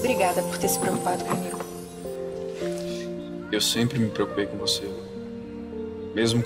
Obrigada por ter se preocupado comigo. Eu sempre me preocupei com você. Mesmo